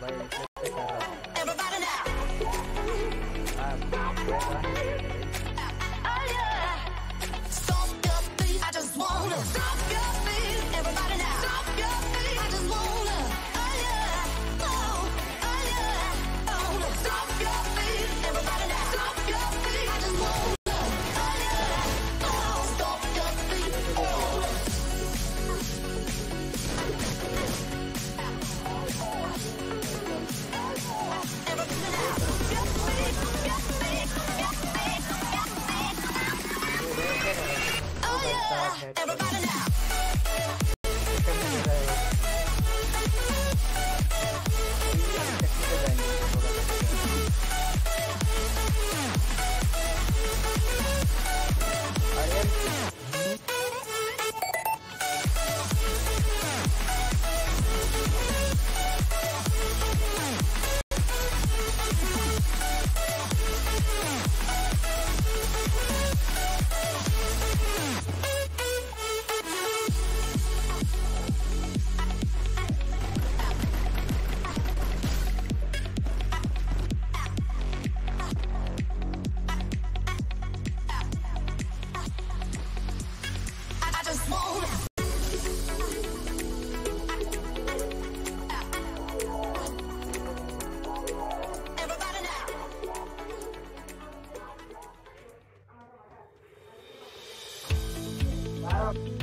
भाई रिफ्लेक्ट पे कर रहा हूँ। Everybody now. Oh yeah. Stop your feet. I just wanna stop your feet. Everybody now. Stop your feet. I just wanna. Oh yeah. Oh yeah. Oh, stop your feet. Everybody now. Stop your feet. I just wanna. Oh yeah. Oh, stop your feet. Everybody now. Oh yeah. Everybody now. I just wanna. Everybody now.